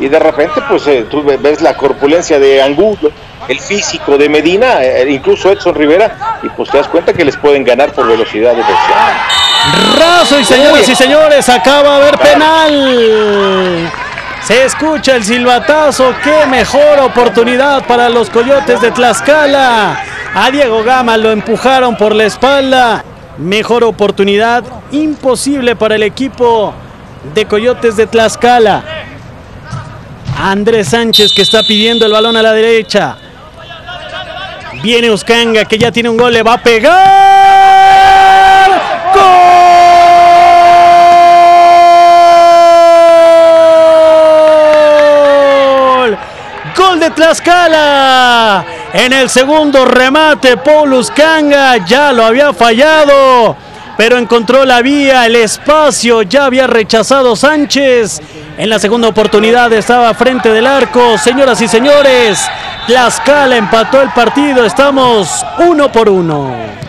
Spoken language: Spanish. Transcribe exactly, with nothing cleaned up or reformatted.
y de repente pues eh, tú ves la corpulencia de Angulo, el físico de Medina, eh, incluso Edson Rivera, y pues te das cuenta que les pueden ganar por velocidad de reacción. Raso y señoras y señores, acaba de haber penal. Se escucha el silbatazo, qué mejor oportunidad para los Coyotes de Tlaxcala. A Diego Gama lo empujaron por la espalda. Mejor oportunidad, imposible para el equipo de Coyotes de Tlaxcala. Andrés Sánchez que está pidiendo el balón a la derecha. Viene Uscanga que ya tiene un gol, le va a pegar. ¡Gol! Gol de Tlaxcala. En el segundo remate, Paul Uscanga ya lo había fallado, pero encontró la vía, el espacio, ya había rechazado Sánchez. En la segunda oportunidad estaba frente del arco. Señoras y señores, Tlaxcala empató el partido, estamos uno por uno.